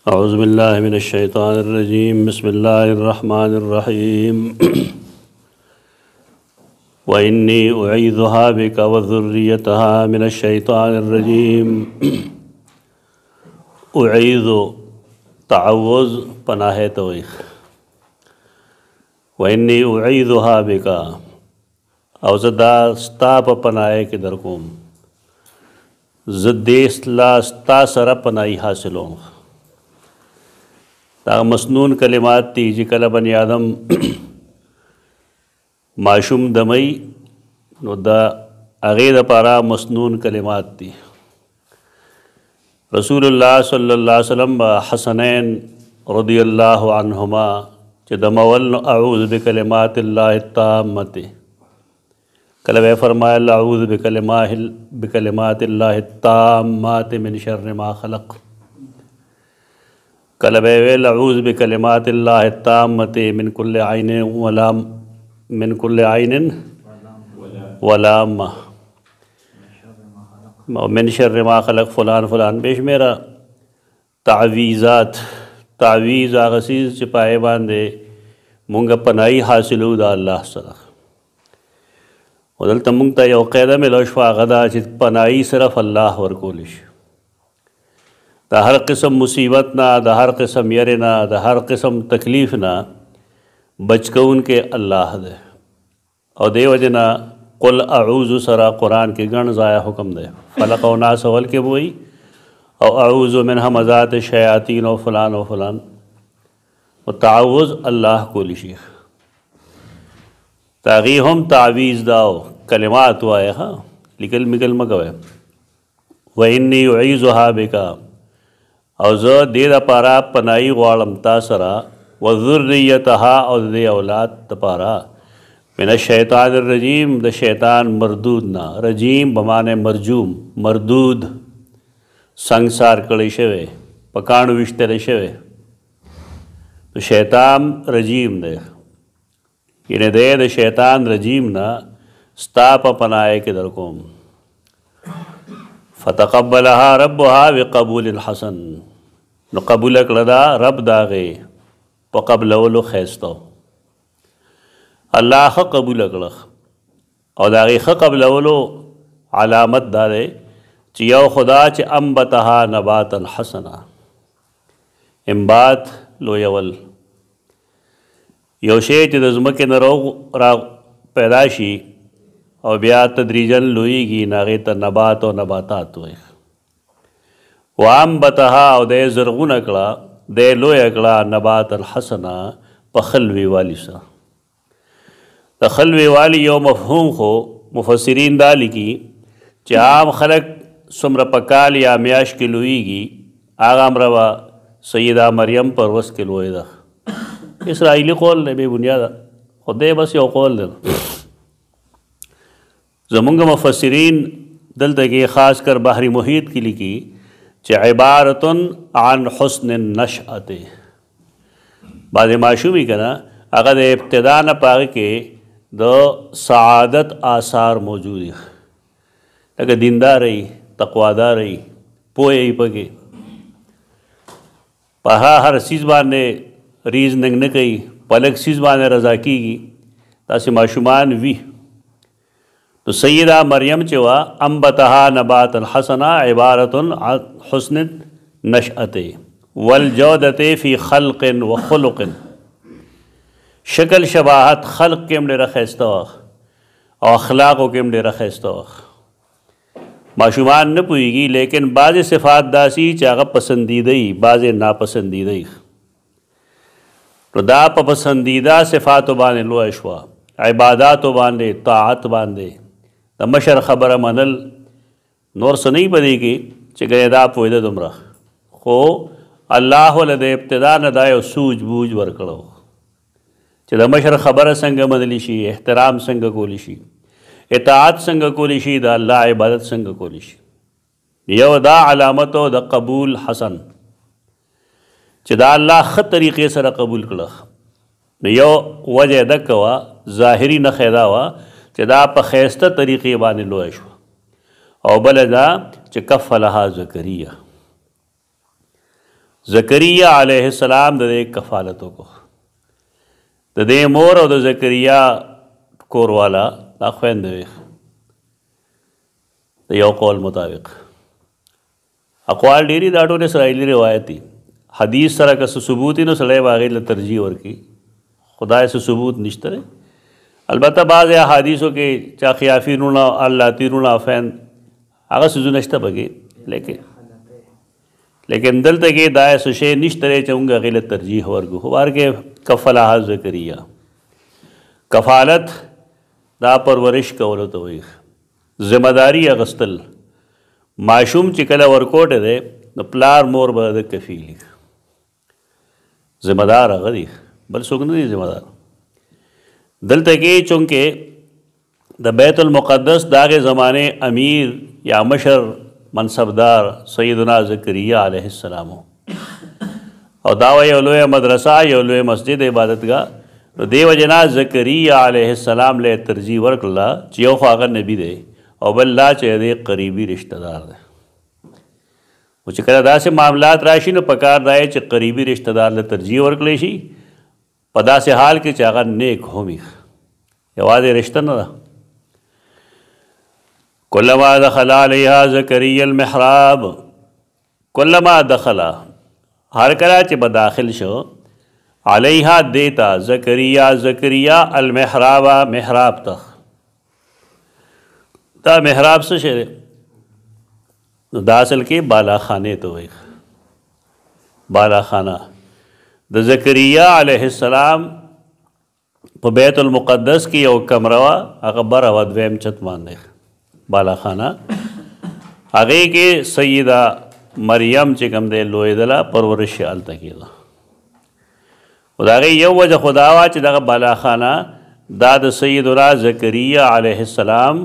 أعوذ بالله من الشيطان الرجيم بسم الله الرحمن الرحيم وإني أعيذها بك وذريتها من الشيطان الرجيم أعيذ تعوذ پناہ توئی وإني أعيذها بك او زدا ستا په پناہ کې درکوم زدیس لا ستا سره پناہی حاصلوم دا مسنون کلمات تی چې کله بنی آدم معشوم دمئی نو دا هغې دپاره مسنون کلمات تی رسول الله صلی الله علیه وسلم حسنین رضی الله عنهما چې دمول اعوذ بکلمات الله التامت کله به فرمایل اعوذ بکلمات الله التامات من شر ما خلق کله به ویل اعوذ بکلمات الله التامت من كل عین ولام من كل عین ولام من شر ما خلق فلان فلان بشمیرا تعویذات تعویذ هغه څیز چې پای باندې مونږ پناهي حاصلو د الله سره ودلته مونږ ته یو قاعده ملو شوه هغه دا چې پناهي صرف الله ورکولی شي د هر قسم مصیبت نه د هر قسم یری نه د هر قسم تکلیف نه بچ کوونکی الله دی او دی وجه نه قل اعوذ سره قرآن کې ګڼ ځایه حکم دی فلق او ناس اول کې وایي او اعوذ من همزات الشیاطین او فلان و تعوذ الله کولی شي تاغي هم تعویذ داو کلمات وایه ها لیکل مګل مګوي وإني أعيذها بك او زه دې دپاره پناهي غواړم تا سره وذریتها او د اولاد دپاره من الشیطان الرجیم د شیطان مردود نه رجیم بمانه مرجوم مردود سنگسار کړی شوی په کاڼو ویشتلی شوی نو شیطان رجیم دی یعنی دی د شیطان رجیم نه ستا په پناه کې درکوم فتقبلها ربها بقبول الحسن نو قبول کړه دا رب داغې په قبلولو ښایسته الله ښه قبول کړه او د هغې ښه قبلولو علامت دا دی چې یو خدا چې انبتها نباتا حسنا انبات لویول یو شی چې د ځمکې نه را پیدا شي او بیا تدریجن لویږي نو هغې ته نبات او نباتات وایي وانبتها او دی زرغونه کړه دی لویه کړه نباتا حسنا په خلوي والي سره د خلوي والي یو مفهوم خو مفسرین دا لیکي چې عام خلک څومره په کال یا میاشت کې لویږي هغه امره سیده مریم پر وس کې لوی ده اسرائیلي قول دی بې بنیاده خو دی بس یو قول دی زمونږ مفسرین دلته کې خاص کر بحری محیط کې لیکي چې عبارت عن حسن النشأت بعضې ماشومي که نه هغه د ابتدا نه په هغې کې د سعادت آثار موجود دي لکه دیندارئ تقوادارئ پوهی پکې په هر څیز باندې ریزننګ نه کوي په لږ څیز باندې رضا کېږي داسې ماشومان وي تو سیدہ مریم چې وا انبتها نباتا حسنا عبارت عن حسن نشأت والجودت فی خلق و خلق شکل شباہت خلق کې هم ډېره ښایسته وه او اخلاقو کې هم ډېره ښایسته وه ماشومان نه پوهېږي لیکن بعضې صفات داسي چې هغه پسندیده وي بعضې ناپسندیده وي نو دا په پسندیده صفاتو باندې لویه شوه عباداتو باندې طاعت باندې د مشر خبره منل نور څه نه پدې کې چې ګنې دا پوهېده دومره خو الله له د ابتدا نه دا یو سوج بوج ورکړو چې د مشر خبره څنګه منلی شي احترام څنګه کولی شي اطاعت څنګه کولی شي د الله عبادت څنګه کولی شي یو دا علامتو د قبول حسن چې دا الله ښه طریقې سره قبول کړه نو یو وجه دکه وه ظاهري نښه دا وه چې دا په ښایسته طریقې باندې لویه شوه او بله دا چې کفلها زکریا زکریا علیہ السلام د دې کفالتو کو د دې مور او د زکریا کور والا دا خویندې وي د یو قول مطابق. اقوال ډېري دا ټول اسرائیلي روایت دي. حدیث سره که څه ثبوت نو سړی به هغې له ترجیح ورکړي. خدای څه ثبوت نشته دی. البته بعض احادیثو کې چا خیافینونه اللاتینونه افین هغه څیزونه شته پکې لیکن دلته کې دا څه شی نشته دی چې موږ هغې له ترجیح ورکړو. خو بهر کې کفلها زکریا کفالت دا پرورش کولو ته وایي. ذمہ داری اغستل ماشوم چې کله ورکوټی دی نو پلار مور به د کفیل ذمہ دار هغه دی بل څوک نه دی ذمہ دار. دلته کې چونکې د بیت المقدس داغه زمانه امیر یا مشر منصبدار سیدنا زکریا علیہ السلام او دا یو لوی مدرسه یو لوی مسجد عبادتګاه نو دیو جنا زکریا علیہ السلام له ترجیح ورکړه چې یو خو هغه نبی دی او بل لا چې دی قریبي رشتہ دار دی. او چې کله داسې معاملات راشي نو پکار دی چې قریبي رشتہ دار له ترجیح ورکړی شي په داسې حال کې چې هغه نیک همي یوازې رشته نه ده. کلما دخل علیها زکریا المحراب کلما دخل هر کله چې به داخل شو علیها دیتا زکریا المحراب محراب ته. دا محراب څه شی دی نو دا اصل کې بالا خانه ته وایي. بالا خانه د زکریا علیہ السلام په بیت المقدس کې یو کمره وه هغه بره وه دویم چت باندې بالا خانه هغې کې سیده مریم چې کوم دی لویدله پرورش یې هلته کېده. خو د هغې یو وجه خو دا وه چې دغه بالا خانه دا د سیدنا زکریا علیہ السلام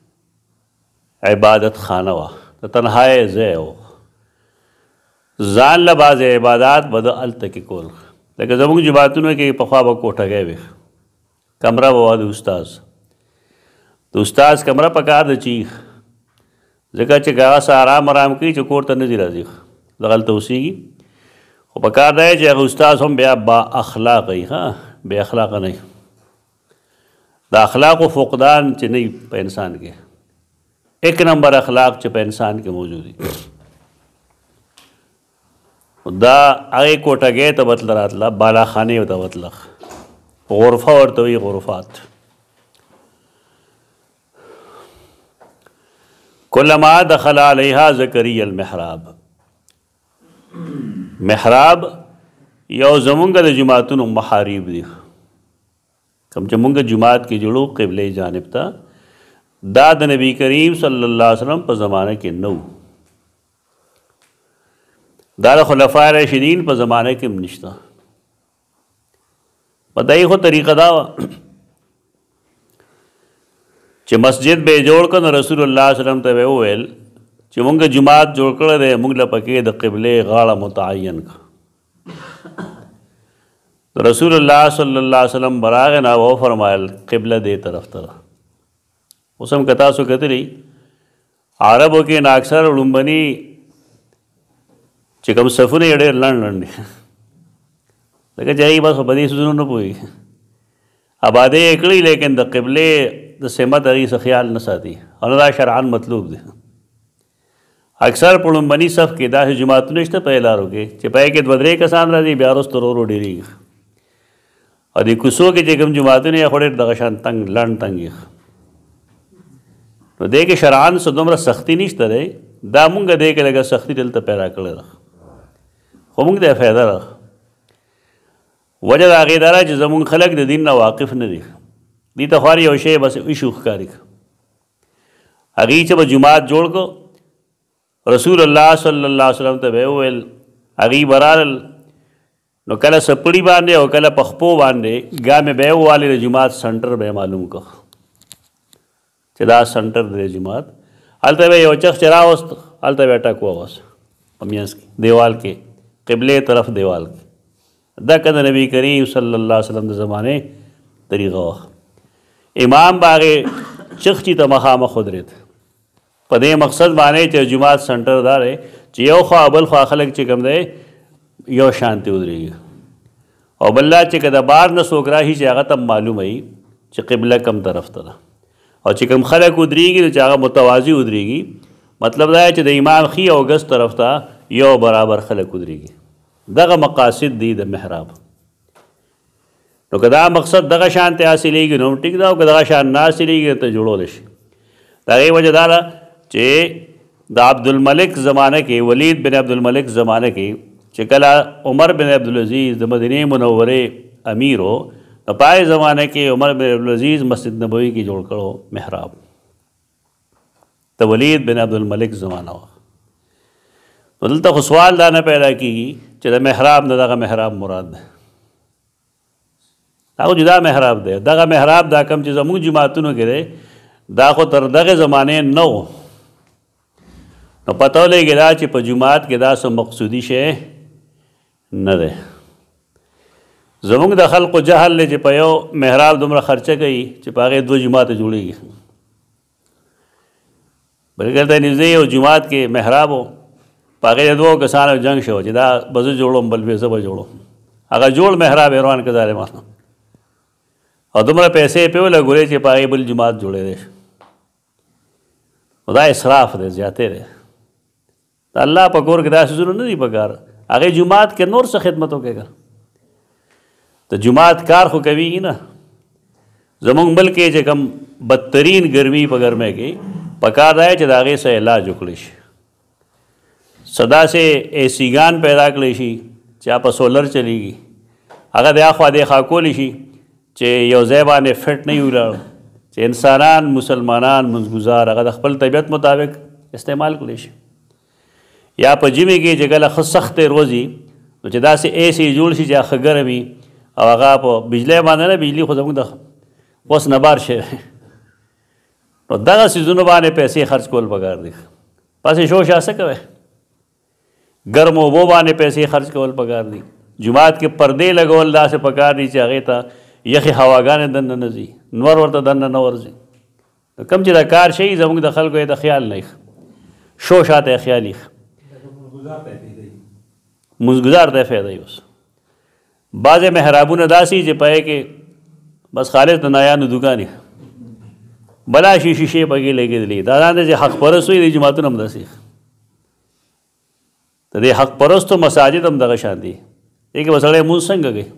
عبادت خانه وه د تنهایی ځای و. ځان له بعضې عبادات به د هلته کې کول لکه زموږ جماعتونو کې پخوا به کوټګی وي کمره به وه د استاذ د استاذ کمره پکار د چیخ ځکه چې هغه څه آرام کوي چې کور ته نه ځي راځي دغلته اوسېږي. خو پکار دی چې هغه استاذ هم بیا با اخلاقه وي بې اخلاقه نه وي. د اخلاقو فقدان چې نه وي په انسان کې ایک نمبر اخلاق چې په انسان کې موجود دي دا هغې کوټګۍ ته بتله راتله بالا خانې ته بتله غرفه ورته وي غرفات. کلما دخل علیها زکریا المحراب محراب یو زمونږ د جماعتونو محاریب دي کوم چې مونږ جماعت کې جوړو قبلې جانب ته دا د نبی کریم صلی الله علیه وسلم په زمانه کې نو دا د خلفای راشدین په زمانه کې هم نشته. په دای خو طریقه دا وه چې مسجد به یې جوړ کړ نو رسول الله صلی الله علیه وسلم ته به یې وویل چې مونږ جماعت جوړ کړی دی مونږ له پکې د قبلې غاړه متعین کړه. رسول الله صلی الله علیه وسلم براغې نه وفرمایل قبله دې طرف ته ده. اوس هم که تاسو کتلي عربو کې نه اکثر لومبني چې کوم صفونه یې ډېر لنډ لنډ دي لکه چې هغې بس په دې څیزونو نه پوهېږي آبادۍ یې کړي لیکن د قبلې د سمت هغې څه خیال نه ساتي او نه دا شرعاً مطلوب دی. اکثر په لومبني صف کې داسې جماعتونه شته په لارو کې چې په هغې کې دوه درې کسان راځي بیا وروسته ورو ورو ډېرېږي او د کوڅو کې چې کوم جماعتونه یې خو ډېر دغه شان تنګ لنډ تنګ یې نو دې کې شرعاً څه دومره سختي نشته دی دا مونږ دې کې لږه سختي دلته پیدا کړې ده خو مونږ ته فایده ده. وجه د هغې دا ده چې زمونږ خلک د دین نه واقف نه دي دې ته خواري یو شی بس ایشو ښکاري هغې چې به جماعت جوړ کړو رسول الله صلی الله علیه وسلم ته به یې وویل هغې به رالل نو کله سپړي باندې او کله په خپو باندې ګامې به یې ووالې د جماعت سنټر به یې معلوم کړ چې دا سنټر دی جماعت. هلته به یو چغ چې راوست هلته به یې ټک واوست په منځ کې دیوال کې قبلې طرف دیوال کې دا که د نبي کریم صلی الله علیه وسلم د زمانې طریقه وه. امام به هغې چغچي ته مخامخ ودرېد په دې مقصد باندې چې جماعت سنټر دا دی چې یو خوا بل خوا خلک چې کوم دی یو شانتی ودرېږي او بل دا چې که د بار نه څوک راشي چې هغه ته معلومه وي چې قبله کم طرف ته ده او چې کوم خلک ودرېږي نو چې هغه متوازي ودرېږي مطلب دا چې د امام ښي او ګس طرف ته یو برابر خلک ودرېږي دغه مقاصد دي د محراب نو که دا مقصد دغه شان ته حاصلېږي نو ټیک ده او که دغه شان نه حاصلېږي ته جوړولی شي د هغې وجه دا ده چې د عبدالملک زمانه کې ولید بن عبدالملک زمانه کې چې کله عمر بن عبدالعزیز د مدینې منورې امیر و د پای زمانه کې عمر بن عبدالعزیز مسجد نبوي کې جوړ کړو محراب د ولید بن عبدالملک زمانه وه نو دلته خو سوال دا نه پیدا کېږي چې د محراب نه دغه محراب مراد دی دا خو جدا محراب دی دغه محراب دا کم چې زموږ جماعتونو کې دی دا خو تر دغه زمانې نه و نو پته ولګېږي دا چې په جماعت کې دا څه مقصودي شی نه دی زموږ د خلقو جهل دی چې په یو محراب دومره خرچه کوي چې په هغې 2 جماعته جوړېږي بلکې دلته نږدې یو جماعت کې محراب و په هغې د 2 کسانو جنګ شو چې دا به زه جوړوم بل به زه به جوړوم هغه جوړ محراب یې روان کړ ظالمانو او دومره پیسې یې پرې ولګولې چې په هغې بل جماعت جوړېدی شو نو دا اسراف دی زیاتې دی د الله په کور کې دا څیزونه نه دي پکار هغې جماعت کې نور څه خدمت وکړه د جماعت کار خو کوي نه زموږ ملک کې چې کوم بدترین ګرمي په ګرمۍ کې پکار دی چې د هغې څه علاج وکړی شي څه داسې ایسی ګان پیدا کړی شي چې په سولر چلیږي هغه د اخوا دېخوا کولی شي چې یو ځای باندې فټ نه وي ولاړ چې انسانان مسلمانان منځګزار هغه د خپل طبیعت مطابق استعمال کړی شي یا په ژمي کې چې کله ښه سختې روزي نو چې داسې ایسی جوړ شي چې ښه ګرم وي او هغه په بجلی باندې نه بجلي خو زموږ د اوس نه بار شوی نو دغه څیزونو باندې پیسې خرچ کول پکار دي پسې شوشا څه کوئ ګرم اوبو باندې پیسې خرچ کول پکار دي جماعت کې پردې لګول داسې پکار دي چې هغې ته یخې هواګانې دننه نه ځي نور ورته دننه نه ورځي کوم چې دا کار شي زموږ د خلکو یې د خیال نه شوشا ته یې خیال یې مزګزار ته یې فایده اوس بعضې محرابونه داسې چې په کې بس خالص د نایانو دوکانې بلا شیشې پکې لګېدلي دا نه چې حق پرست وي د جماعتونه هم داسې د دې حق پرستو مساجد هم دغه شان دي دې کې به سړی مونځ څنګه کوي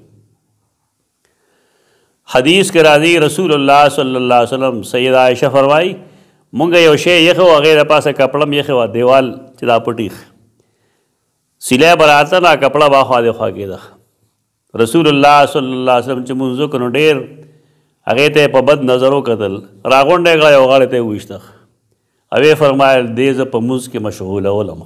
حدیث کې راځي رسول الله صلی الله علیه وسلم سید عائشہ فرمایي مونږ یو شی یخه و هغې د پاسه کپړه م یخه وه دیوال چې دا پټي سیلی به راته نه کپړه به خوا دېخوا کېده رسول الله صلی الله علیه وسلم چې مونځ وکړو نو ډېر هغې ته یې په بد نظر وکتل راغونډه یې کړه یو غاړې ته یې وویشته او یې فرمایل دې زه په مونځ کې مشغولولم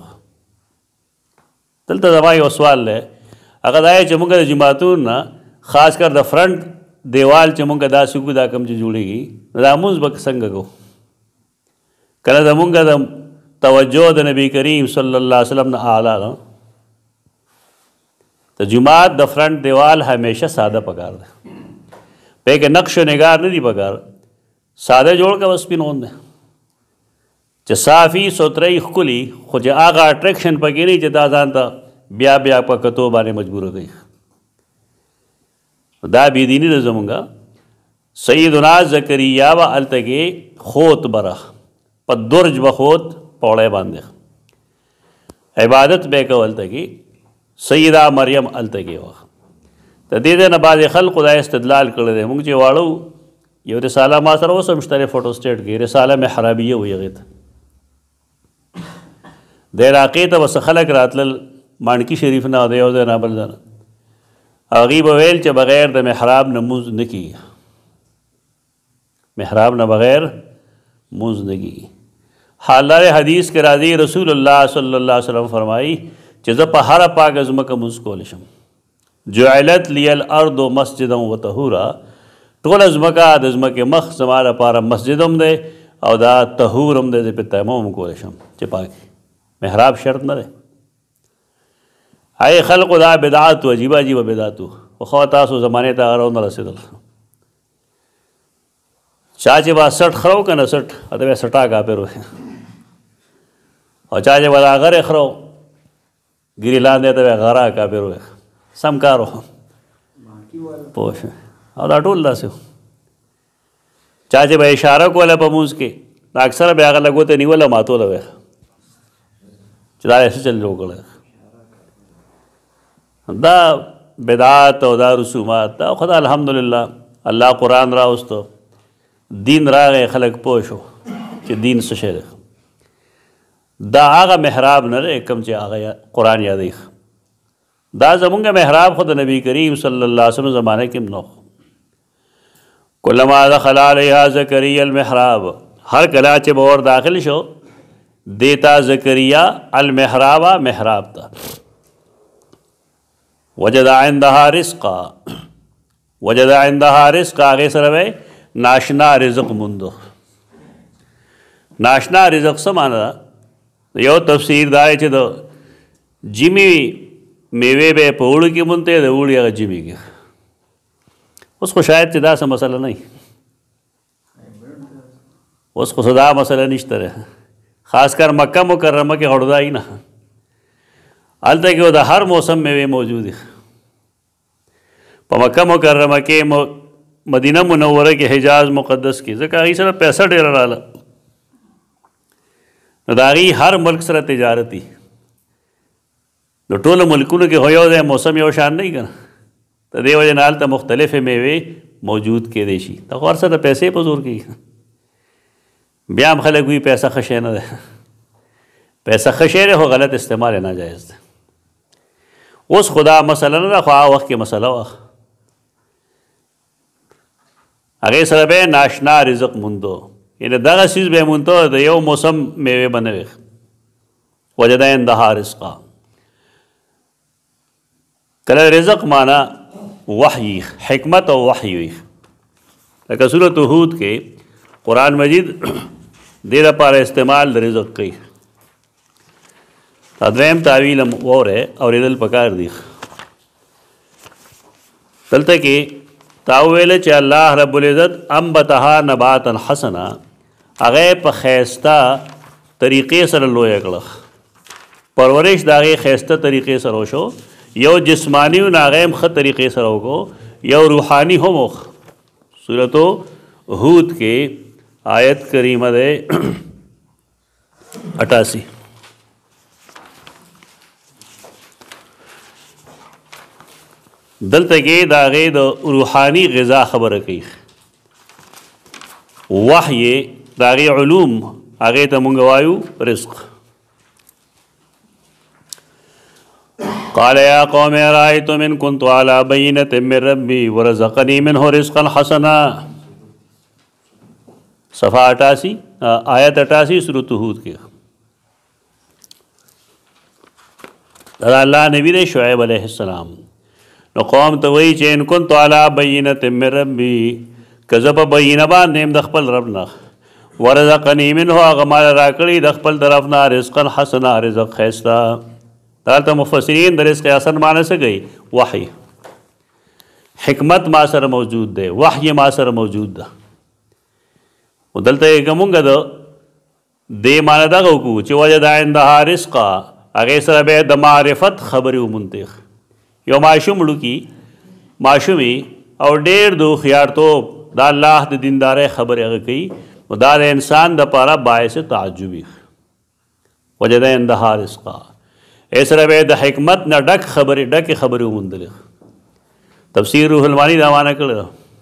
دلته زما یو سوال دی هغه دا چې مونږ د جماعتونو نه خاص کر د فرنټ دیوال چې مونږ داسې وکړو دا کوم چې جوړېږي نو دا مونځ به څنګه کوو کله زمونږ د توجه د نبی کریم صلی الله علیه وسلم نه اعلی ده د جماعت د فرنټ دیوال همیشه ساده پکار ده پې کې نقش و نگار نه دي پکار ساده جوړ که بس سپین غوندې چې صافي سوترۍ ښکلي خو چې هغه اټریکشن پکې نه چې دا ځان ته بیا بیا په کتو باندې مجبوره کوي دا بېدیني ده زمونږ سیدنا زکریا به هلته کې خوت بره په درج به خوت پوړی باندې عبادت به یې کو هلته کې سیده مریم هلته کې وه د دې ځای نه بعضې خلقو دا استدلال کړی دی مونږ چې واړه یو رساله ما سره اوس هم شته دی فوټو سټیټ کې رساله محرابیه وي هغې ته د عراقې ته به څه خلک راتلل مانکي شریف نه د یو ځای نه بل ځای نه هغوی به ویل چې بغیر د محراب نه مونځ نه کېږي محراب نه بغیر مونځ نه کېږي حالدار حدیث کې راځي رسول الله صلی الله علیه وسلم فرمایي چې زه په هره پاکه ځمکه مونځ کولی شم جعلت لی الارض مسجدا و طهورا ټوله ځمکه د ځمکې مخ زما لپاره مسجد هم دی او دا طهور هم دی زه پرې تیمم هم کولی شم چې پاک محراب شرط نه دی ای خلقو دا بدعت و عجیبه عجیبه بدعت و خو تاسو زمانې ته هغه راونه رسېدل چا چې به سټ خرو که نه سټ ته به سټا کافر وي او چا چې به دا غرې خرو ګیرې لاندې ته غرا کافر وای سم کار و پوه شو او دا ټول داسې و چا چې به اشاره کوله په مونځ کې نو اکثره به هغه لږو ته نیوله ماتوله وای چې دا څه چل وکړه دا بدعات او دا رسومات دا خدا الحمدلله الله قرآن راوستو دین راغی خلک پوه شو چې دین څه شی دی دا هغه محراب نه دی کوم چې هغه قرآن یادوي دا زمونږ محراب خو د نبی کریم صلی الله علیه وسلم زمانه کې نو کلما دخل علیها زکریا المحراب هر کله چې به ور داخل شو دیتا زکریا المحراب محراب تا وجد عندها رزقا وجد عندها رزقا هغې سره به ناشنا رزق موندو ناشنا رزق څه معنی ده یو تفسیر دا دی چې د جمی میوې به په اوړي کې مونته د اوړي هغه جمی کې اوس خو شاید چې دا څه مسله نه اوس خو دا مسله نشته ده خاص کر مکه مکرمه کې هړدای نه هلته کې د هر موسم میوې موجود دي په مکه مکرمه کې مدینه منوره کې حجاز مقدس کې ځکه هغې سره پیسه ډېره راله نو د هغې هر ملک سره تجارت دي نو ټولو ملکونو کې خو یو ځای موسم یو شان نه وي که نه د دې وجې نه هلته مختلفې میوې موجود کېدی شي ته خو هر څه د پیسې په زور کوي بیا هم خلک وایي پیسه ښه شی نه دی پیسه ښه شی دی خو غلط استعمال یې ناجایز دی اوس خو دا مسله نه ده خو هغه وخت کې مسله وه هغې سره به ناشنا رزق موندو یعنې دغه څیز به یې موندو د یو موسم میوې به نه وي وجد عندها رزقا کله رزق معنا وحی حکمت او وحی وي لکه سورۃ هود کې قرآن مجید دې لپاره استعمال د رزق کوي دا دویم تعویل هم وره اورېدل پکار دي دلته کې تا وویل چې الله رب العزت انبتها نباتا حسنا هغه په ښایسته طریقې سره لویه کړه پرورش د هغې ښایسته طریقې سره وشو یو جسمانی و هغه هم ښه طریقې سره وکړو یو روحاني هم وخ صورت هود کې آیت کریمه ده 88 دلته کې د هغې د روحاني غذا خبره کوي وحی د هغې علوم هغې ته مونږ وایو رزق قال یا قوم ارایتم ان کنت علی بینة من ربی ورزقنی منه رزقا حسنا صفحہ 88 آیت 88 سورۃ ہود کې دا الله نبی دی شعیب علیہ السلام نو قوم ته وایي چې ان کنت علی بینة من ربی که زه په بینه باندې یم د خپل رب نه ورزقنی منه هغه مال راکړي د خپل طرف نه رزقا حسنا رزق ښایسته دلته مفسرین د رزق حسن معنی څه کوي وحی حکمت ما سره موجود دی وحی ما سره موجود ده و دلته یې که مونږ د دې معنی دغه وکړو چې وجد عندها رزقا هغې سره به د معرفت خبرې ومونتې یو ماشوم وړوکي ماشومې او ډېر د هوښیارتوب د الله د دیندارۍ خبرې هغه کوي نو دا د انسان دپاره باعث تعجب وي وجد عندها رزقا ای سره به د حکمت نه ډکې خبرې وموندلې تفسیر روح المانی دا معنی کړی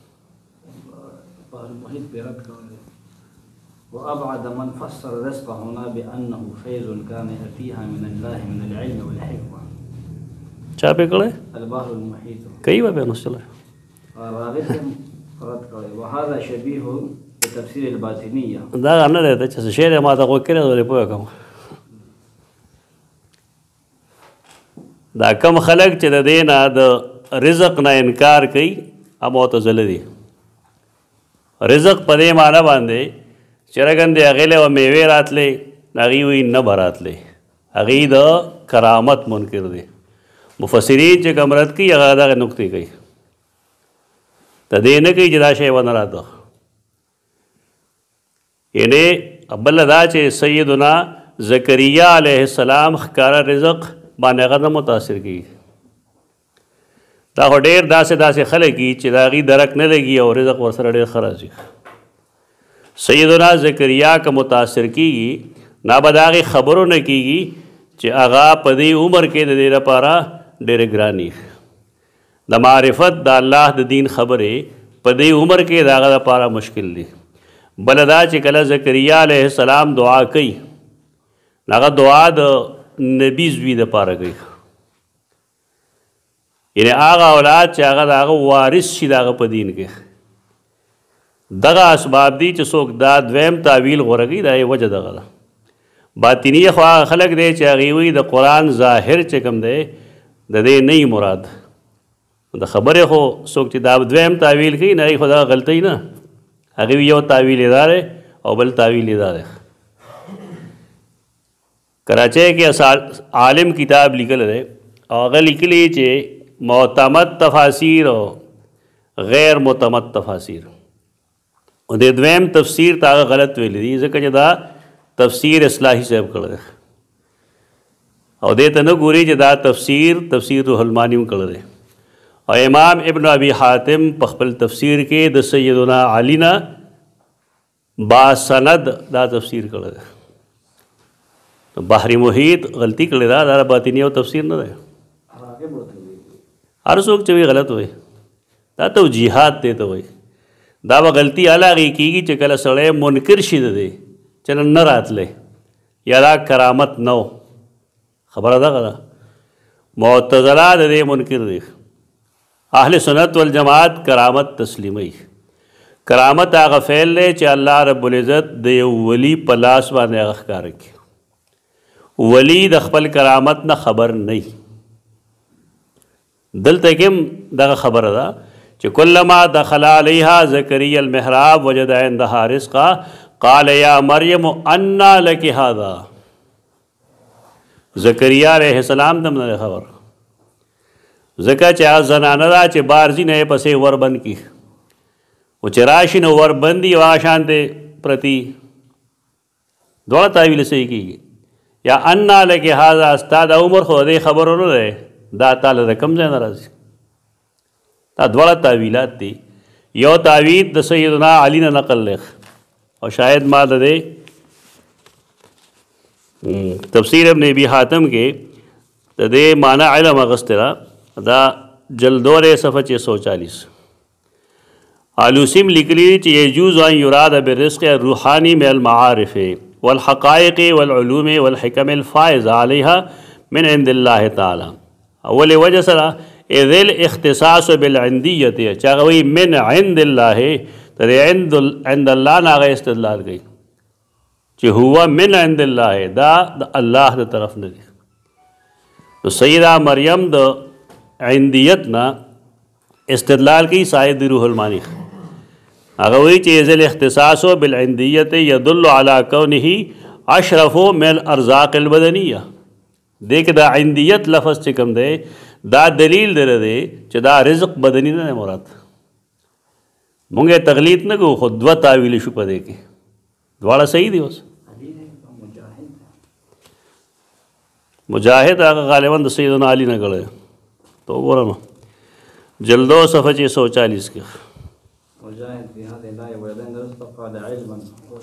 وأبعد من فسر رزق هنا بأنه فيض كان يأتيها من الله من العلم والحكمة چا پہ کړی البحر المحيط کوي به نو چلو راغب رد کړی وهذا شبيه بتفسير الباطنية دا نه دی چې شعر ما ته غوږ کړی ولې پوه کوم دا کم خلق چې د دې نه د رزق نه انکار کوي هم معتزله دي رزق په دې معنی باندې چې رګندې هغې له میوې راتلې هغې وایي نه به راتلې هغې د کرامت منکر دی مفسرین چې کوم رد کوي هغه دغه نقطې کوي د دې نه کوي چې دا شی ونه راته یعنې بله دا چې سیدنا زکریا علیه السلام ښکاره رزق باندې هغه نه متاثر کیږي. دا خو ډېر داسې خلک دي چې د هغې درک نه لګي او رزق ورسره ډېر ښه راځي. سیدنا زکریا که متاثر کیږي نه به د هغې خبرو نه کیږي چې هغه په دې عمر کې د دې لپاره ډېرې ګرانې د معرفت د الله د دین خبرې په دې عمر کې د هغه لپاره مشکل دي. بله دا چې کله زکریا علیه السلام دعا کوي هغه دعا د نبي زوی دپاره کوي، یعنې هغه اولاد چې هغه د هغه وارث شي د هغه په دین کې. دغه اسباب دي چې څوک دا دویم تعویل غوره کوي، دا یې وجه دغه ده. باطني خو هغه خلک دی چې هغې وایي د قرآن ظاهر چې کوم دی د دې نه یي مراد، د خبرې خو څوک چې دا دویم تعویل کوي نه خو دغه غلطۍ نه، هغې یو تعویل یې دا دی او بل تعویل یې دا دی. کراچۍ کې عالم کتاب لیکلی دی او هغه لیکلی چې معتمد تفاسیر او غیر معتمد تفاسیر، او د دویم تفسیر ته هغه غلط ویلی دي ځکه چې دا تفسیر اصلاحي صاحب کړی دی او دې ته نه ګوري چې دا تفسیر روح المانی هم کړی دی. او امام ابن ابي حاتم په خپل تفسیر کې د سیدنا علی نه با سند دا تفسیر کړی دی. بحری محیط غلطی کړی دا باطنی او تفسیر نه دی. هر څوک چې وی غلط وي دا توجیحات دی ته وایي. دا به غلطي هغې کېږي چې کله سړی منکر شي د دې چې نه راتلی یا دا کرامت نه و. خبره دغه ده. معتزله د دې منکر دی. اهل سنت والجماعت کرامت تسلیموي. کرامت هغه فعل دی چې الله رب العزت د یو ولی په لاس باندې هغه ښکاره کړي. ولی د خپل کرامت نه خبر نه وي. دلته کې هم دغه خبره ده چې کلما دخل علیها زکریا المحراب وجد عندها رزقا قال یا مریم انا لک هذا. زکریا علیہ السلام دم نه خبر ځکه چې هغه زنانه ده چې بارځي نه یې پسې وربند کي او چې راشي نو وربندي او شانتې پرتی دواړه تعویل صحیح کېږي. یا انا لک هذا ستا د عمر خو دې خبرو نه دی دا تعالی د کوم ځای نه راځي. دا دواړه تعویلات دي. یو تعویل د سیدنا علی نه نقل لیک او شاید ما د دې تفسیر ابن ابي حاتم کې د دې معنی علم اغسترا دا جلدور صفحه 640 آلوسیم لیکلی چې یجوز ان یراد بالرزق الروحانی من المعارف والحقائق والعلوم والحکم الفائزه عليها من عند الله تعالی. اول وجه سره اذ الاختصاص بالعندیت چاغوی من عند الله تر عند الله نه استدلال کوي چې هو من عند الله دا الله د طرف نه دی. نو سیدہ مریم د عندیت نه استدلال کوي صاحب روح المانی. هغه وایي چې اذ الاختصاص بالعندیت يدل على كونه اشرف من الارزاق البدنیه. دې کې دا عندیت لفظ چې کوم دی دا دلیل در دی چې دا رزق بدنی نه مراد. مونږ یې تغلیط نه کوو خو دوه تعویل شو په دې کې دواړه صحیح دي. اوس مجاهد هغه غالبا د سیدنا علی نه کړی تو وګوره نو جلدو صفحه 640 کې مجاهد فی هذه الآیه ویدن رزق قال علما.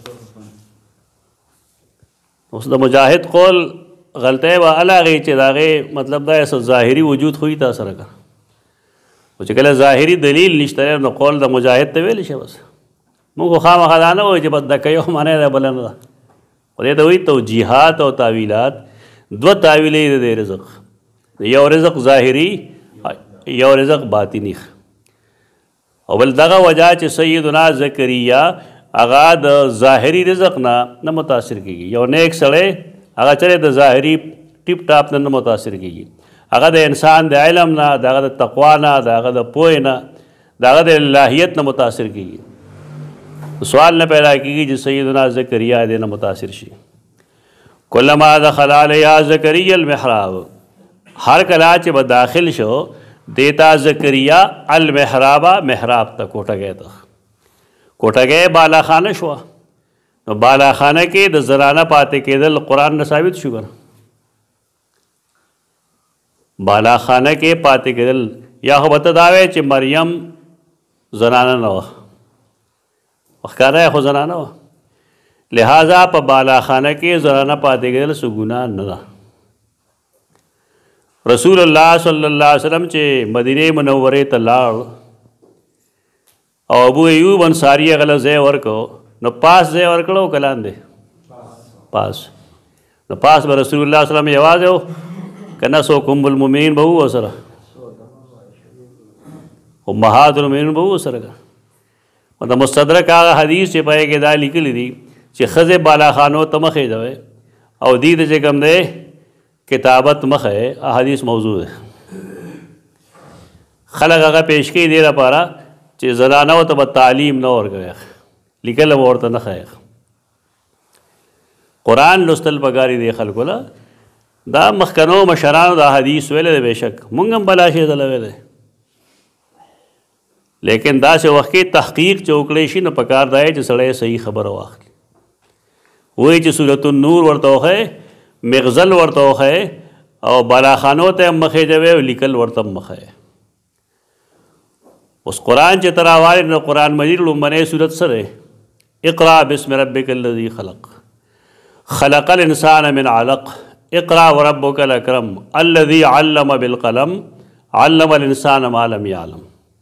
اوس د مجاهد قول غلطه و علاغه چې داغه مطلب دا ظاهری وجود خو تا سره کا او چې کله ظاهری دلیل نشته نو قول د مجاهد ته ویل شي. بس موږ خامخا نه وایو چې بس د کيو معنی ده بل نه ده. ولې ته وایي توجیحات او تعویلات دو تعویلې د رزق، یو رزق ظاهری یو رزق باطنی. او بل دغه وجہ چې سیدنا زکریا هغه د ظاهری رزق نه متاثر کیږي. یو نیک سړی هغه چرې د ظاهری ټیپ ټاپ نه متاثر کیږي. هغه د انسان د علم نه دغه د تقوا نه دغه د پوهې نه دغه د الہیت نه متاثر کیږي. سوال نه پیدا کیږي چې سیدنا زکریا دې نه متاثر شي. کلما دخل علیها زکریا المحراب، ہر کلا چې به داخل شو دیتا زکریا المحرابا محراب ته کوټه ته کوټه بالا خانه شو. نو بالا خانه کې د زنانه پاتې کېدل قرآن نه ثابت شو کنه. بالا خانه کې پاتې کېدل یا خو به ته دا وایې چې مریم زنانه نه وه، ښکاره خو زنانه وه، لہذا په بالا خانه کې زنانه پاتې کېدل څه ګناه نه ده. رسول الله صلی الله علیه وسلم چې مدینه منورې ته لاړ او ابو ایوب انصاری غله ځای ورکو نو پاس ځای ورکړو کلان دی پاس نو پاس به رسول الله صلی الله علیه وسلم یوازې و کنه څوک ام المؤمنین به وو سره امهات المؤمنین به وو سره. د مستدرک هغه حدیث چې پای کې دا لیکلی دي چې ښځې بالا خانو ته مخې ځوی او دې ته چې کوم دی کتابت مخې حدیث موضوع ده. خلک هغه پیش کوي دې لپاره چې زنانو ته به تعلیم نه ورکوي، لیکل به ورته نه ښایي. قرآن لوستل پکار دی خلکو له، دا مخکنو مشرانو دا حدیث ویلی دی، بېشک مونږ هم بلا شی دله ویلی، لیکن داسې وخت کې تحقیق چې وکړی شي نو پکار دا دی چې سړی صحیح خبره واخلي. وایي چې سورة النور ورته وښیې، مغزل ورته وښیې او بالاخانو ته هم مخې ځوی او لیکل ورته هم مخې. اوس قرآن چې ته راوالې نو قرآن مجید لومړنۍ صورت څه دی؟ اقرأ بسم ربک الذي خلق خلق الانسان من علق اقرأ وربک الاکرم الذي علم بالقلم علم الانسان ما لم يعلم.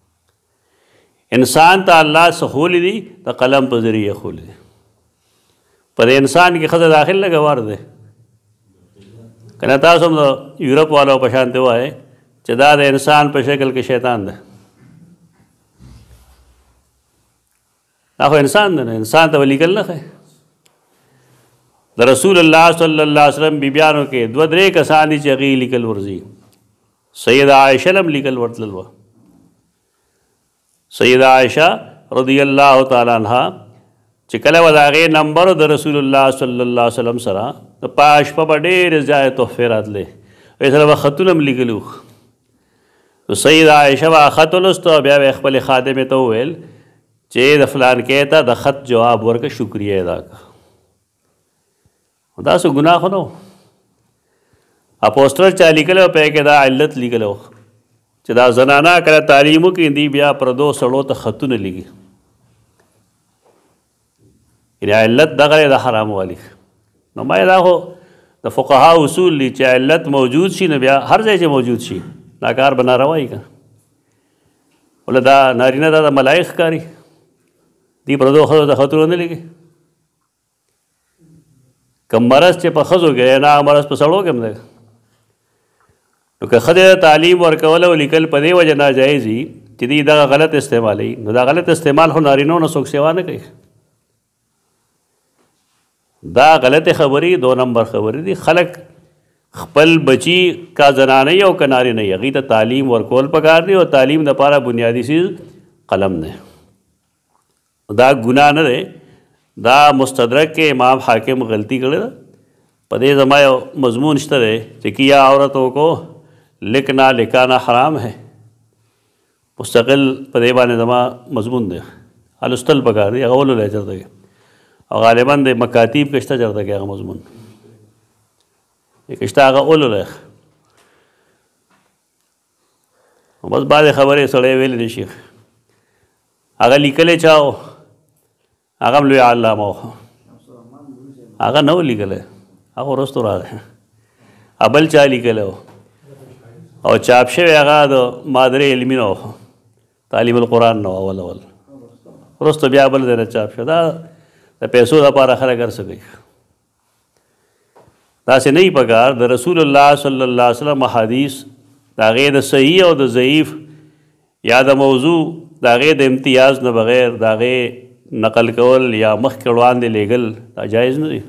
انسان ته الله څه ښولی دي د قلم په ذریعه ښولی دي. په دې انسان کې ښځه داخل نه ګوار دی که نه تاسو هم د یورپ والو په شانتې ووایئ چې دا د انسان په شکل کې شیطان دی. دا خو انسان دی نه، انسان ته به لیکل نه ښایي. د رسول الله صلی الله علیه وسلم بیبیانو کې دوه درې کسان دي چې هغې لیکل ورځي. سیده عایشه هم لیکل ورتلل وه. سیده عایشه رضی الله تعالی عنها چې کله به د هغې نمبر د رسول الله صلی الله علیه وسلم سره د پا شپه به ډېرې زیاتې تحفې راتلې، وایي سره به خطونه هم لیکلي وو. نو سیده عایشه به خط ولوسته بیا به یې خپلې خادمې ته وویل چې د فلانکې ته د خط جواب ورکړه، شکریه ادا کړه. دا څه ګناه خو نه و. پوسټر چا لیکلی و پې کې دا علت لیکلی و چې دا زنانه کله تعلیم وکړي دی بیا پردو سړو ته خطونه لیکي، یعنې علت دغه دی د حرام والی. نو ما دا خو د فقها اصول دي چې علت موجود شي نو بیا هر ځای چې موجود شي دا کار به ناروا وي که وله دا نارینه دا د ملایق ښکاري دی پردو ښځو ته خطونه نه لیکي. که مرض چې په ښځو کې نه مرض په سړو کې هم دی. نو که ښځې ته تعلیم ورکول او لیکل په دې وجه ناجایز وي چې دوی دغه غلط استعمالوي، نو دا غلط استعمال خو نارینو نه څوک سیوا نه کوي. دا غلط خبرې دو نمبر خبرې دي. خلک خپل بچی کا زنانه او که نارینه هغې ته تعلیم ورکول پکار دی او تعلیم دپاره بنیادي چیز قلم دی. دا ګناه نه دی. دا مستدرک کې امام حاکم غلطی کړې ده. په دې زما یو مضمون شته دی چې کیا عورتوں کو لکنا لکانا حرام ہے، مستقل په دې باندې زما مضمون دی. الستل پکار دی، هغه ولولی چېرته کې او غالبا د مکاتیب کې شته چېرته کې هغه مضمون کې شته، هغه ولولی. بس بعضې خبرې سړی ویلی دی شي، هغه لیکلی چا و هغه هم لوی علامه و، هغه نه و لیکلی، هغه وروستو راغی. بل چا لیکلی و او چاپ شوی هغه د مادرې علمي نه و، تعلیم القرآن نه و، اول وروستو بیا بل ځای نه چاپ شو. دا د پیسو دپاره خلک هر څه کوي. داسې نه وي پکار. د رسول الله صلی الله علیه وسلم احادیث د هغې د صحیح او د ضعیف یا د موضوع د هغې د امتیاز نه بغیر د هغې نقل کول یا مخکې وړاندې لیږل دا جایز نه دي.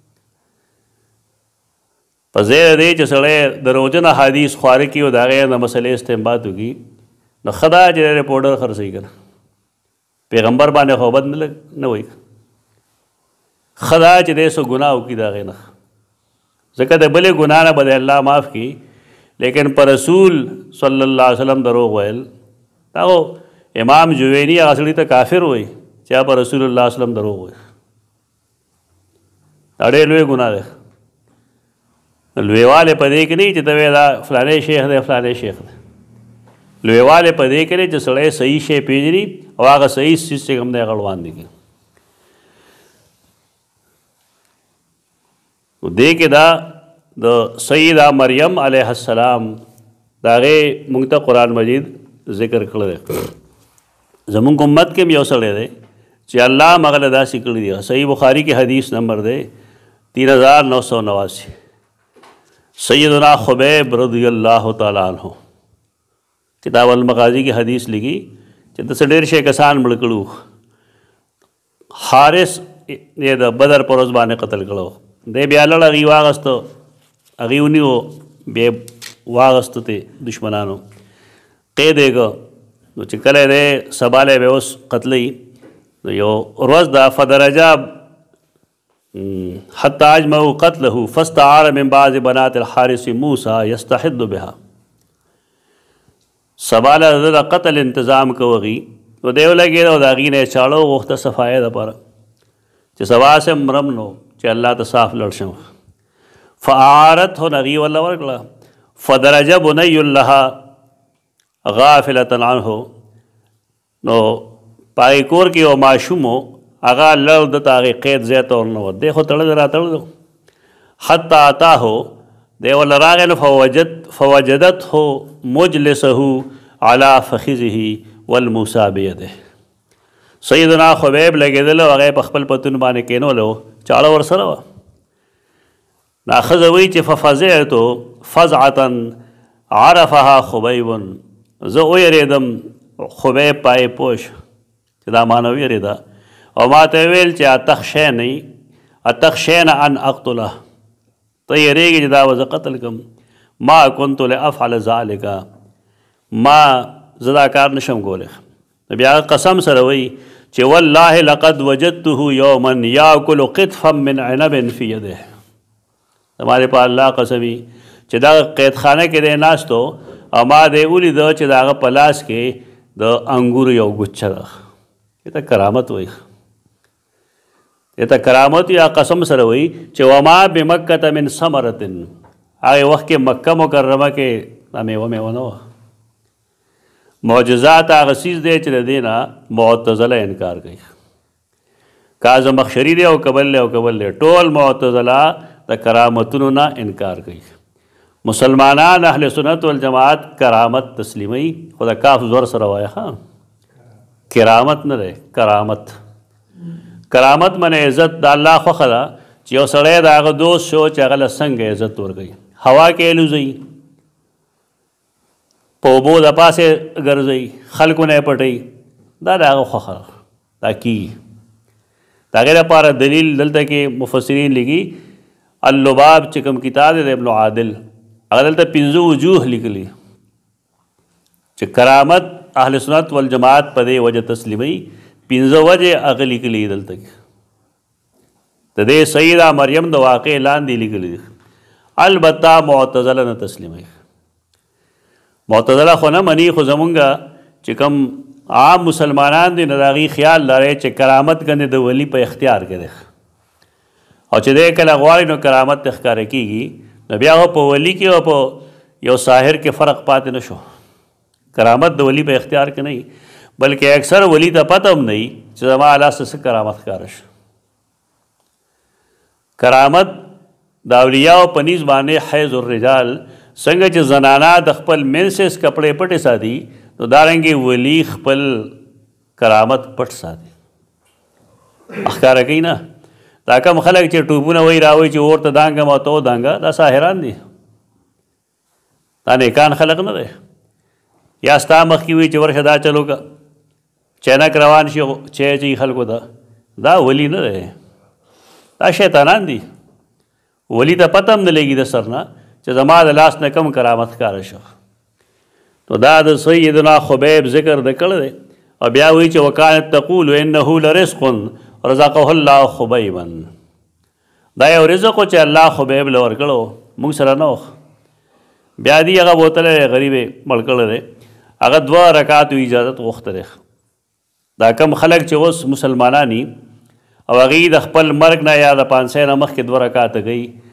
په ځای د دې چې سړی دروغجن احادیث خواره کړي او د هغې نه مسلې استنباط وکړي نو ښه ده چې رپورټر خرڅوي که نه، پیغمبر باندې خو بد نه وایي. ښه ده چې دی څه ګناه وکړي د هغې نه، ځکه د بلې ګناه نه به دی الله معاف کړي. لیکن په رسول صلی الله علیه وسلم دروغ ویل دا خو امام جویني هغه سړي ته کافر وایي چې په رسول الله صلی الله علیه وسلم دروغ وایي. دا ډېر لوی ګناه دی. لویواله په دې کې نه چې ته وایې دا فلانی شیخ دی فلانی شیخ دی. لویواله په دې کې نه چې سړی صحیح شی پېژني او هغه صحیح څیز چې کوم دی هغه وړاندې کړي. دې کې دا د سیدہ مریم علیه السلام د هغې موږ ته قرآن مجید ذکر کړی دی. زموږ امت کې هم یو سړی دی چې الله هم هغه له داسې کړي دي. صحیح بخاري کې حدیث نمبر دی 3989. سیدنا خبیب رضی اللہ تعالیٰ عنہ کتاب المغازی کی حدیث لکھی چې داسې ډېر شی کسان مړه کړو. حارث یې د بدر په ورځ باندې قتل کړو. دی بیا لړ هغې واغسته هغې ونیو بیا واغسته ته دشمنانو قید یې کړه. نو چې کله دی سبالی بیا اوس قتلوي نو یو ورځ ده فدرجه حتی اجمعوا قتله فاستعار من بعض بنات الحارث موسى يستحد بها. سباله د قتل انتظام کوي نو دی ولګېد او د هغې نه یې چاړه وغوښته صفایه دپاره چې سبا سے مرم نو چې الله ته صاف لړ شم. فاعارته نغي ولا ورکړه. فدرج بني لها غافلة عنه. نو پای کور کې یو ماشوم و هغه لړ د ته هغې قید ځای ته ورنه وت. دی خو تړلی راتړلی حتی اتاهو دی ورله راغی نو فوجدته مجلسه علی فخذه والموسی بیده. سیدنا خبیب لګېدلی و هغه په خپل پتون باندې کېنولی و چاړه ورسره وه. دا ښځه وایي چې ففزعت فزعة عرفها خبیب. زه ویرېدم خبیب پای پوه شو چې دا ما نه ویرېده او ما ته ویل چې اتخشین ان اقتله. ته یېرېږې چې دا به زه قتل کړم. ما كنت لافعل ذلك. ما زه دا کار نشم کولی. بیا قسم سره وایي چې والله لقد وجدته یوما یاکل قطفا من عنب فی یده. زما په الله قسمي چې دا قید خانه کې دی ناست و او ما دی ولیده چې د هغه په لاس کې د انګورو یو ګوچه ده. دې ته کرامت وایي. دې ته کرامت یا قسم سره وایي چې وما بمکة من ثمرة. هغې وخت کې مکه مکرمه کې دا میوه نه وه. معجزات هغه څیز دی چې د دې نه معتزله انکار کوي. کاظم بخشري دی او کبل دی او کبل دی. ټول معتزله د کرامتونو نه انکار کوي. مسلمانان اهل سنت والجماعت کرامت تسلیموي خو د کاف زور سره وایي. ښه کرامت نه دی کرامت. کرامت من عزت د الله خوښه ده چې یو سړی د هغه دوست شو چې هغه له څنګه عزت ورکوي. هوا کې الوزوي په اوبو د پاسې ګرځوي خلکو نه یې پټوي. دا د هغه خوښه ده. دا کېږي. د هغې لپاره دلیل دلته کې مفسرین لیکي اللباب چې کوم کتاب دی د ابن عادل هغه دلته 15 وجوه لیکلي چې کرامت اهل سنت والجماعت په دې وجه تسلیموي. 15 وجې هغه لیکلي دلته کې د دې سیدہ مریم د واقع لاندې لیکلي دي. البته معتزله نه تسلیموي. معتزله خو نه مني خو زمونږ چې کوم عام مسلمانان دي نو د هغې خیال لري چې کرامت کنې د ولی په اختیار کې دی او چې دی کله غواړي نو کرامت ته ښکاره کېږي. نو بیا هغه په ولی کې او په یو ساحر کې فرق پاتې نه شو. کرامت د ولی په اختیار کې نه بلکې اکثر ولی ته پته هم نه چې زما الله څه کرامت ښکاره شو. کرامت د اولیاو په نیز باندې حیض الرجال څنګه چې زنانه د خپل منسس کپړې پټې ساتي نو دارنګې ولی خپل کرامت پټ ساتي ښکاره کوي نه. دا کم خلک چې ټوپونه وایي راوایي چې اور ته دانګم او ته ودانګه دا ساحران دي. دا نیکان خلق نه دی. یا ستا مخکې وي چې ورشه دا چلو که چینک روان شي چی چي خلکو ته دا ولی نه دی. دا شیطانان دي. ولی ته پته هم نه لګي د سر نه چې زما د لاس نه کم کرامت ښکاره شو. نو دا د سیدنا خبیب ذکر د کړی دی او بیا وایي چې وکانت تقول انه لرزق رزقه الله خبیبا. دا یو رزق و چې الله خبیب له ورکړو موږ سره نه وخ. بیا دی هغه بوتلی غریبې مړ کړی دی هغه 2 رکعاتو اجازت غوښته دی. دا کم خلک چې اوس مسلمانان دي او هغې د خپل مرګ نه یا د 500 نه مخکې 2 رکعاته کوي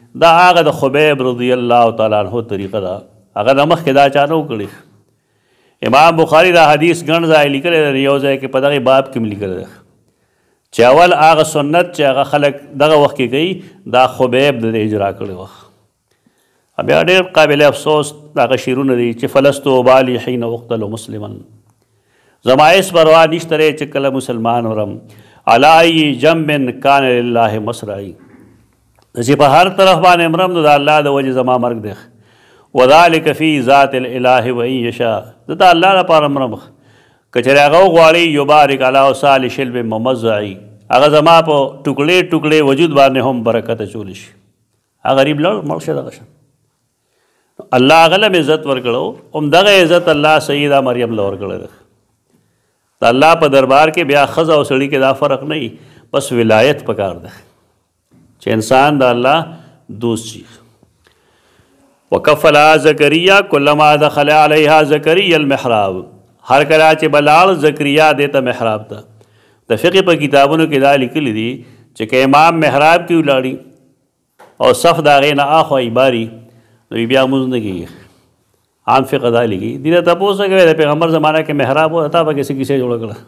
دا هغه د خبیب رضی الله تعالی عنہ طریقه ده، هغه د مخکې دا چا نه وکړي. امام بخاری دا حدیث ګڼ ځای لیکلی دی، یو ځای کې په دغې باب کې هم لیکلی دی چې اول هغه سنت چې هغه خلک دغه وخت کې کوي دا خبیب د اجرا کړی وه. بیا ډېر قابل افسوس هغه شعرونه دي چې فلست ابالي حین اقتل مسلما، زما هېڅ پروا نشته دی چې کله مسلمان ورم، علی ای جنب کان لله مصرعی، چې په هر طرف باندې مرم نو د الله د وجې زما مرګ دی. وذلک فی ذات الاله وان یشاء، زه د الله لپاره مرم که چېرې هغه وغواړي یبارک علی اوصال شلب ممزعی، هغه زما په ټوکړې ټوکړې وجود باندې هم برکت اچولی شي. هغه غریب مړ شي دغه شان الله هغه له عزت ورکړو، همدغه عزت الله سیده مریم له ورکړی دی. د الله په دربار کې بیا ښځه او سړي کې دا فرق نه وي، بس ولایت پکار دی چې انسان د الله دوست شي. وکفلها زکریا کلما دخل علیها زکریا المحراب، هر کله چې بلاړ زکریا دې ته محراب ته. د فقه په کتابونو کې دا لیکلي دي چې که امام محراب کې ولاړي او صف د هغې نه اخوا عباري نو بیا مونځ نه کېږي. عام فقه دا لیکي. دې ته تپوس کوي د پیغمبر زمانه کې محراب و، تا پکې څه کیسې جوړه کړه؟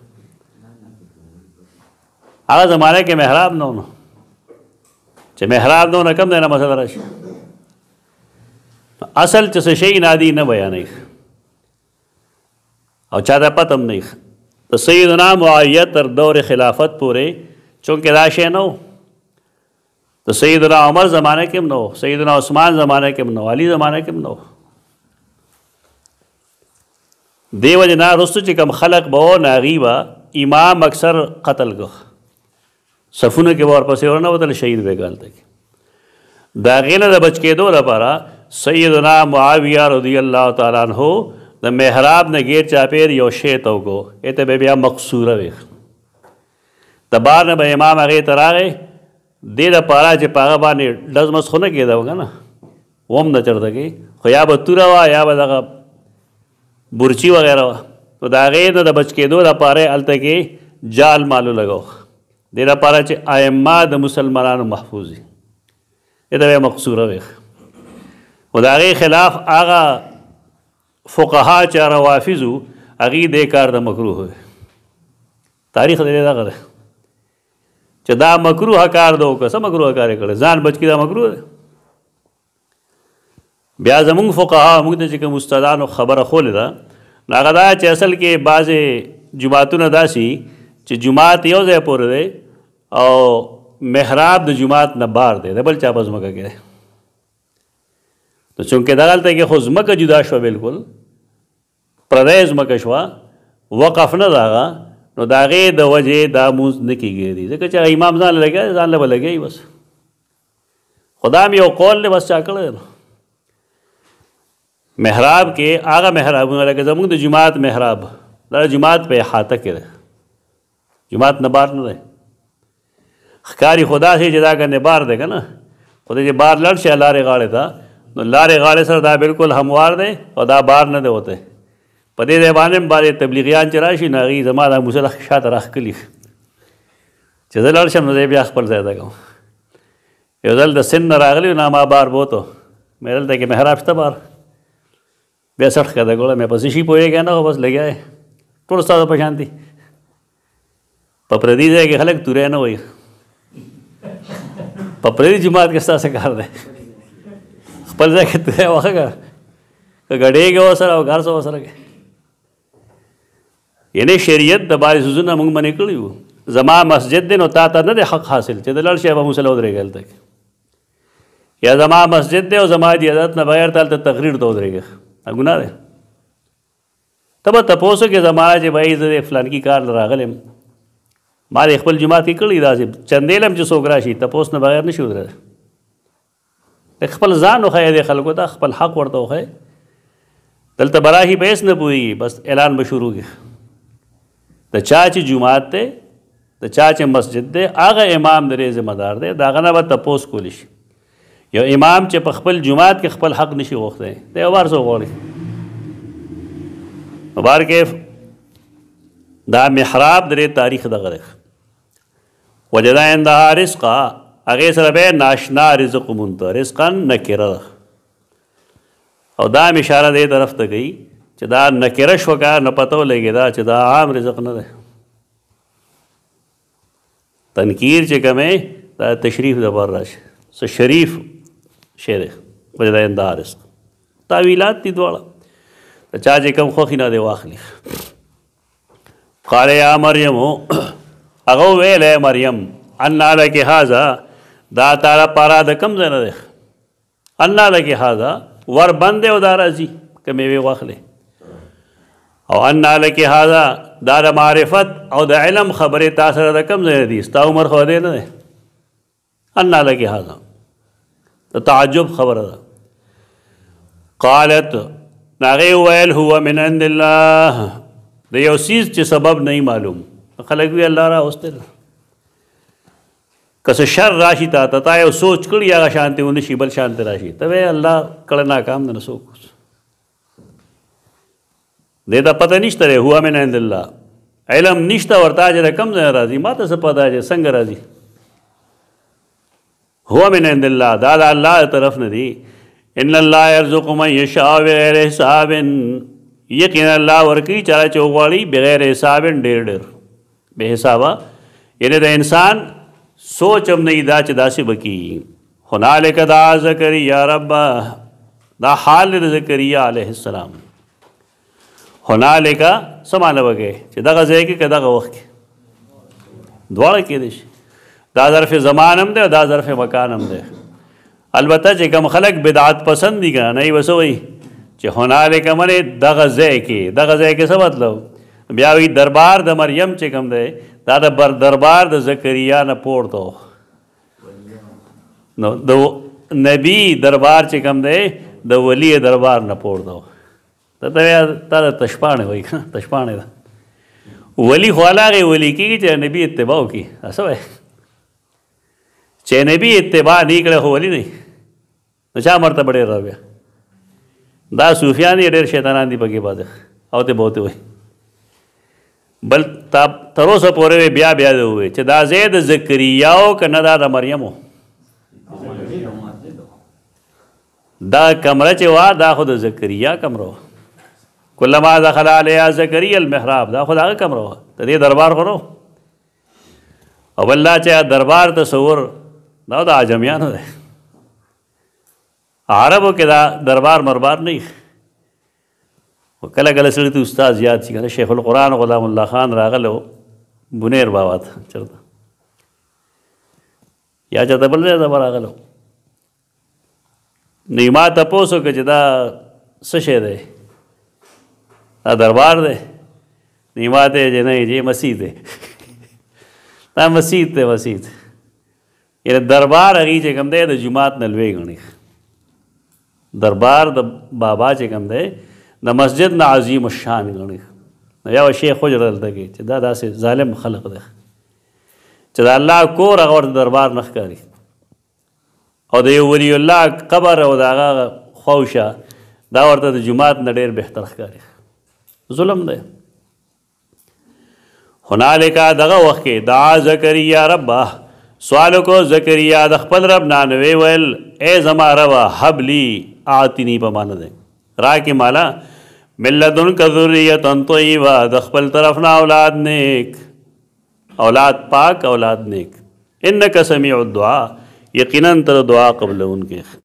هغه زمانه کې محراب نه و، نو چې محراب نه و نو کم دی نه مسله راشي. اصل چې څه شی نادي نه بیانوي او چا ته پته هم نه وي. د سیدنا معاویه تر دور خلافت پورې چونکې دا شی نه و، د سیدنا عمر زمانه کې هم نه و، سیدنا عثمان زمانه کې هم نه و، علي زمانه کې هم نه و. دې وجې نه وروسته چې کوم خلق به و نو هغوی به امام اکثر قتل کو، صفونه کې به ورپسې ورنوتل، شهید به هلته کې. د هغې نه د بچ کېدو لپاره سیدنا معاویه رضی الله تعالی عنہ د محراب نه غیر چاپیر یو شی ته وکړو، هغې ته به بیا مقصوره وي. د بار نه به امام هغې ته راغی، دې دپاره چې په هغه باندې ډز مس خو نه کېده و که نه، وم نه چېرته کوي، خو یا به توره وه یا به دغه برچی وغیره وه. نو د هغې نه د بچ کېدو دپاره یې هلته کې جال مالو لګو، دې دپاره چې ائمه د مسلمانانو محفوظ وي، دې ته به یې مقصوره وي. خو د هغې خلاف هغه فقها چې روافظ وو هغوی دې کار د مکروه وي. تاریخ د دې دغه دی چې دا مکروه کار ده وکړه. څه مکروه کار یې کړی؟ ځان بچ کړي، دا مکروه دی. بیا زمونږ فقها موږ ته چې کوم استادانو خبره خولی ده نو هغه دا چې اصل کې بعضې جوماتونه داسې چې جومات یو ځای پورې دی او محراب د جومات نه بار دی، د بل چا په ځمکه کې دی. نو چونکې دغلته کې خو ځمکه جدا شوه، بالکل پردی ځمکه شوه، وقف نه ده هغه، نو د هغې د وجې دا مونځ نه کېږي، ځکه چې هغه امام ځان لګیا ځان له به لګیایي بس. خدا هم یو قول دی بس چا کړی دی. محراب کې هغه محرابونه لکه زموږ د جومات محراب دا جومات په احاطه کې دی، جومات نه بار نه دی. ښکاري خو داسې چې دا ګنې بار دی که نه، خو دی چې بار لړ شي لارې غاړې ته نو لارې غاړې سره دا بالکل هموار دی او دا بار نه دی وتی. په دې ځای باندې هم بعضې تبلیغیان چې راشي نو هغوی زما دا موسه شاته راښکلي چې زه لړ شم نو زه بیا خپل ځای ته کوم. یو ځل د سند نه راغلی نو ما بار بوتو مې دلته کې محراب شته بار بیا سټ ښکته کړه، مې په څه شي پوهېږی نه خو بس لګیا یې ټول ستاسو په شان دي. په پردي ځای کې خلک توری نه وایي، په پردي جومات کې ستاسو کار دی، خپل ځای کې توری وښه که ګډېږي ورسره او هر څه ورسره کوي. یعنې شریعت د بعضې څیزونه موږ منې کړي وو. زما مسجد دی نو تا ته نه دی حق حاصل چې د لړ شی به موسله ودرېږي هلته کې، یا زما مسجد دی او زما د اجازت نه بغیر ته هلته تقریر ته ودرېږي، ګناه دی. ته به تپوس وکړې زما چې بھائی زه د فلانکي کار له راغلی یم، ما د خپل جومات کې کړي داسې چندې لم چې څوک راشي تپوس نه بغیر نه شي ودرېدی. خپل ځان وښیه دې خلکو ته، خپل حق ورته وښیه. دلته به راشي به هېڅ نه پوهېږي، بس اعلان به شروع کړي. د چا چې جومات دی، د چا چې مسجد دی، هغه امام د دې ذمه دار دی، د هغه نه به تپوس کولی شي. یو امام چې په خپل جومات کې خپل حق نشي غوښتی دی یو بار څه غواړي. بار کې دا محراب د دې تاریخ دغه دی. وجدا عندها رزقا، هغې سره به ناشنا رزق مونته رزقا نکره ده او دا هم اشاره دې طرف ته کوي چې دا نکره شوه که نه پته ولګېده چې دا عام رزق نه دی تنکیر چې کوم دا تشریف دپاره راشي څه شریف شی دی وجه دا رزق تاویلات دي دواړه د چا چې کوم خوښي نه دی واخلي قال یا مریم هغه وویل ای مریم انا لک هذا دا تاله پاره د کوم ځای نه دی انا لک هذا ور بند او دا راځي که میوې واخلې او انا لک هذا دا د معرفت او د علم خبرې تا سره د کوم ځای نه دي ستا عمر خو دی نه دی انا لک هذا د تعجب خبره ده قالت هغې وویل هو من عند الله د یو څیز چې سبب نه معلوم خلک وي الله راوستل که څه شر راشي تا ته تا یو سوچ کړي هغه شانتې ونه شي بل شانتې راشي ته وایې الله کړه ناکام نه څوک دې ته پته نشته دی هو من عند الله علم نشته ورته چې د کوم ځای راځي ما ته څه پته چې څنګه راځي هو من عند الله دا د الله طرف نه دی ان الله يرزق من يشاء بغیر حساب یقینا الله ورکوي چا چې وغواړي بغیر حساب ډېر ډېر بې حسابه یعنې د انسان سوچ هم نه دا چې داسې به کېږي هنالک دعا زکریا ربه دا حال د زکریا علیه السلام هنالک څه معنی وکړي چې دغه ځای کې که دغه وخت کې دواړه کېدی شي دا ظرف زمان هم دی او دا ظرف مکان هم دی البته چې کوم خلک بدعت پسند دي که نه یې به څه وایي چې هنالک منې دغه ځای کې دغه ځای کې څه مطلب بیا وایي دربار د مریم چې کوم دی دا د دربار د زکریا نه پورته نو د نبی دربار چې کوم دی د ولی دربار نه پورته ته تا د تشپاڼې وایي که تشپاڼې ده ولی خو هغې ولی کېږي چې نبي اتباع وکړي څه وایي چې نبی اتباع نه کړی خو ولی نه نو چا مرتبه ډېر را بیا دا صوفیان یې ډېر شیطانان دي پکې باندې او ته بہته وایي بل تر اوسه پورې بیا بیا دې ووایي چې دا ځای د زکریاو که نه دا د مریمو دا کمره چې وه دا خو د زکریا کمره وه کلما دخل علیها زکریا المحراب دا خو د هغه کمره وه د دې دربار خو نه او بل دا چې دربار تصور دا د عجمیانو دی عربو کې دا دربار مربار نه وي کله کله سړي ته استاد یاد شي که نه شیخ القرآن غلام الله خان راغلی و بنیر بابا ته چېرته یا چېرته بل ځای ته به راغلی و نو یې ما تپوس وکړه چې دا څه شی دی دا دربار دی نو یې ما ته چې نه یې مسجد دی دا مسجد دی مسجد یعنې دربار هغې چې کوم دی د جومات نه لوی ګڼي دربار د بابا چې کوم دی د مسجد نه عظیم الشان ګڼي نو یو شیخ حجره دلته کې چې دا داسې ظالم خلق دی چې د الله کور هغه ورته دربار نه ښکاري او د یو ولی الله قبر او د هغه خوشه دا ورته د جومات نه ډېر بهتر ښکاري ظلم دی هنالک دغه وخت کې دعا زکریا ربه سوال کو زکریا د خپل رب نه وی ویل ای زما ربه هب لی اعطنی په معنی دی راکې مالا من لدنک ذریة طیبه د خپل طرف نه اولاد نیک اولاد پاک اولاد نیک انک سمیع الدعا یقینا تر دعا قبلونکې